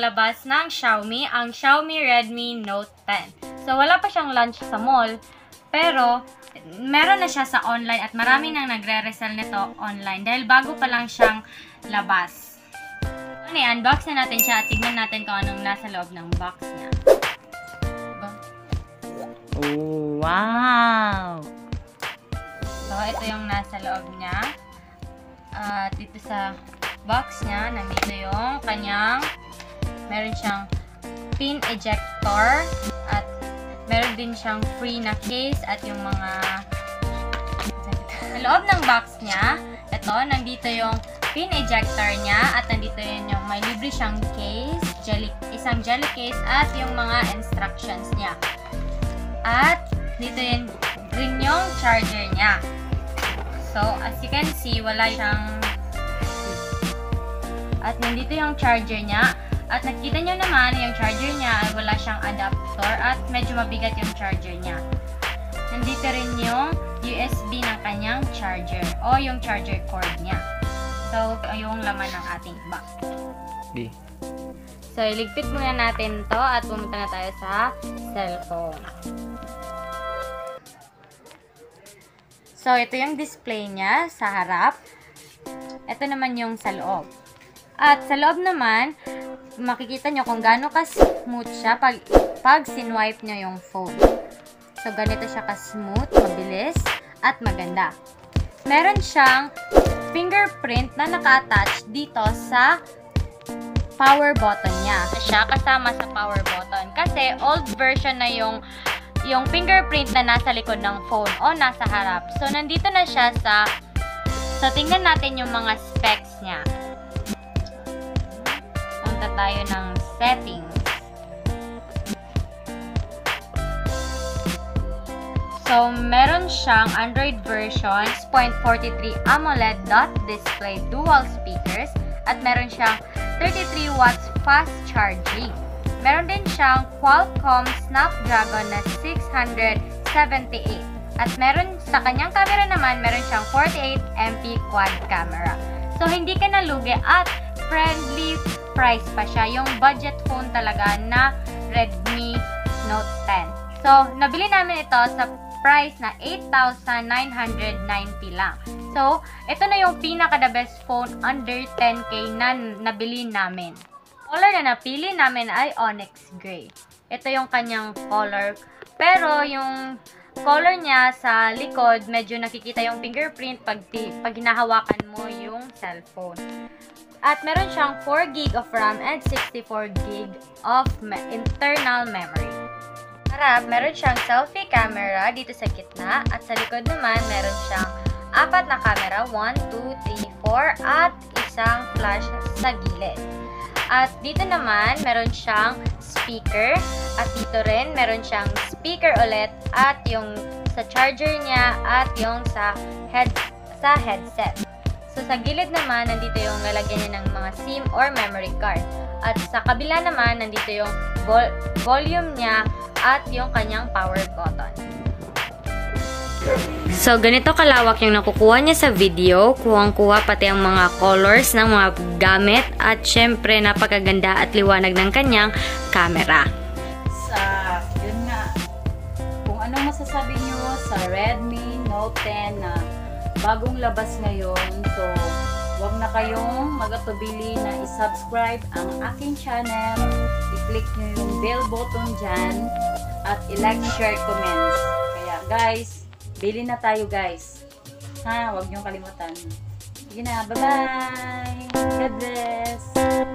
labas ng Xiaomi, ang Xiaomi Redmi Note 10. So, wala pa siyang launch sa mall, pero meron na siya sa online at marami nang nagre-resell nito online dahil bago pa lang siyang labas. Unbox na natin siya at tignan natin kung anong nasa loob ng box niya. Oh, wow! So, ito yung nasa loob niya. At dito sa box niya, nandito yung kanyang, meron siyang pin ejector at meron din siyang free na case at yung mga sa loob ng box niya, ito, nandito yung pin ejector niya at nandito yun yung may libre siyang case, isang jelly case at yung mga instructions niya. At dito yun rin yung charger niya. So, as you can see, wala siyang... At nandito yung charger niya. At nakita nyo naman, yung charger niya ay wala siyang adapter at medyo mabigat yung charger niya. Nandito rin yung USB ng kanyang charger o yung charger cord niya. So, yung laman ng ating box. Okay. So, iligpit muna natin to at pumunta na tayo sa cellphone. So, ito yung display niya sa harap. Ito naman yung sa loob. At sa loob naman, makikita nyo kung gaano ka-smooth siya pag sinwipe nyo yung phone. So, ganito siya ka-smooth, mabilis, at maganda. Meron siyang fingerprint na naka-attach dito sa power button niya. Siya kasama sa power button. Kasi old version na yung fingerprint na nasa likod ng phone o nasa harap. So, nandito na siya so, tingnan natin yung mga specs niya. Punta tayo ng settings. So, meron siyang Android version 0.43 AMOLED dot display dual speakers at meron siyang 33 watts fast charging. Meron din siyang Qualcomm Snapdragon na 678. At meron sa kanyang camera naman, meron siyang 48MP quad camera. So, hindi ka nalugi at friendly price pa siya. Yung budget phone talaga na Redmi Note 10. So, nabili namin ito sa price na 8,990 lang. So, ito na yung pinaka-the best phone under 10K na nabili namin. Color na napili namin ay Onyx Gray. Ito yung kanyang color. Pero yung color niya sa likod, medyo nakikita yung fingerprint pag hinahawakan mo yung cellphone. At meron siyang 4GB of RAM and 64GB of internal memory. Harap, meron siyang selfie camera dito sa gitna. At sa likod naman, meron siyang 4 na camera. 1, 2, 3, 4 at isang flash sa gilid. At dito naman, meron siyang speaker. At dito rin, meron siyang speaker ulit. At yung sa charger niya at yung sa headset. So, sa gilid naman, nandito yung lalagyan niya ng mga SIM or memory card. At sa kabila naman, nandito yung volume niya at yung kanyang power button. So, ganito kalawak yung nakukuha niya sa video. Kuhang-kuha pati ang mga colors ng mga gamit. At syempre, napakaganda at liwanag ng kanyang camera. Yun nga. Kung anong masasabi nyo sa Redmi Note 10 na bagong labas ngayon. So, huwag na kayong magatubili na i-subscribe ang aking channel. I-click nyo yung bell button dyan. At i-like, share, comments. Kaya, guys, bili na tayo guys. Ha, huwag niyong kalimutan. Sige na, bye-bye! God bless!